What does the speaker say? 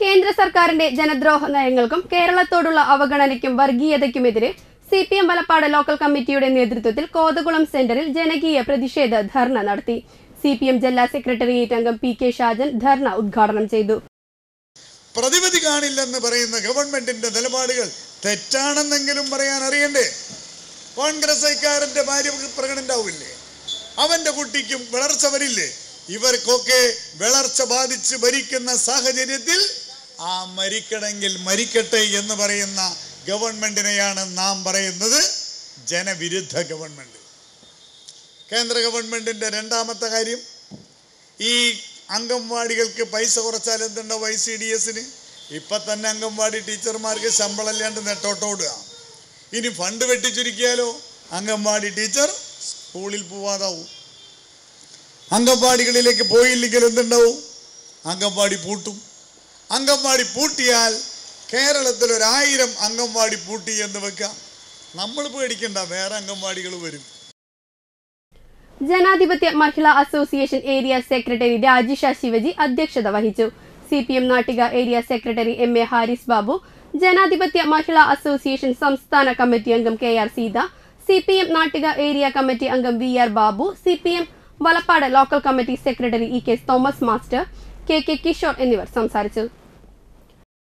കേന്ദ്ര സർക്കാരിന്റെ ജനദ്രോഹ നയങ്ങൾക്കും കേരളത്തോടുള്ള അവഗണനയ്ക്കും വർഗീയതയ്ക്കുമെതിരെ സിപിഎം വലപ്പാട് ലോക്കൽ കമ്മിറ്റിയുടെ നേതൃത്വത്തിൽ കോതകുളം സെന്ററിൽ ജനകീയ പ്രതിഷേധ ധർണ നടത്തി. സിപിഎം ജില്ലാ സെക്രട്ടേറിയറ്റ് അംഗം പി കെ ഷാജൻ ധർണ ഉദ്ഘാടനം ചെയ്തു. പ്രതിവിധി കാണില്ലെന്ന് പറയുന്ന ഗവൺമെന്റിന്റെ നിലപാടുകൾ തെറ്റാണെന്നെങ്കിലും പറയാൻ അറിയണ്ടേ? കോൺഗ്രസ് ഐക്കാരന്റെ ഭാര്യ പ്രകടനണ്ടാവില്ലേ? അവന്റെ കുട്ടിക്കും വളർച്ച വരില്ലേ? ഇവർക്കൊക്കെ വളർച്ച ബാധിച്ച് ഭരിക്കുന്ന സാഹചര്യത്തിൽ ആ മരിക്കണമെങ്കിൽ മരിക്കട്ടെ എന്ന് പറയുന്ന ഗവൺമെന്റിനെയാണ് നാം പറയുന്നത് ജനവിരുദ്ധ ഗവൺമെന്റ്. കേന്ദ്ര ഗവൺമെന്റിന്റെ രണ്ടാമത്തെ കാര്യം, ഈ അംഗൻവാടികൾക്ക് പൈസ കുറച്ചാൽ എന്തുണ്ടാവും? ICDSന് ഇപ്പം തന്നെ അംഗൻവാടി ടീച്ചർമാർക്ക് ശമ്പളം ഇല്ലാണ്ട് നെട്ടോട്ടോടുക. ഇനി ഫണ്ട് വെട്ടിച്ചുരുക്കിയാലോ അംഗൻവാടി ടീച്ചർ സ്കൂളിൽ പോവാതാവും. അംഗൻവാടികളിലേക്ക് പോയില്ലെങ്കിൽ എന്തുണ്ടാവും? അംഗൻവാടി പൂട്ടും. അംഗൻവാടി പൂട്ടിയാൽ കേരളത്തിൽ 1000 അംഗൻവാടി പൂട്ടി എന്ന് വെക്കാം. നമ്മൾ പേടിക്കണ്ട, വേറെ അംഗൻവാടികൾ വരും. ജനാധിപത്യ മഹിളാ association area secretary Rajisha Shivaji അധ്യക്ഷത വഹിച്ചു. CPM Nattika area secretary MA Haris Babu, ജനാധിപത്യ മഹിളാ അസോസിയേഷൻ സംസ്ഥാന കമ്മിറ്റി അംഗം KR Seetha, CPM Nattika area committee അംഗം VR Babu, CPM Valappad local committee secretary EK Thomas master, KK Kishore എന്നിവർ സംസാരിച്ചു.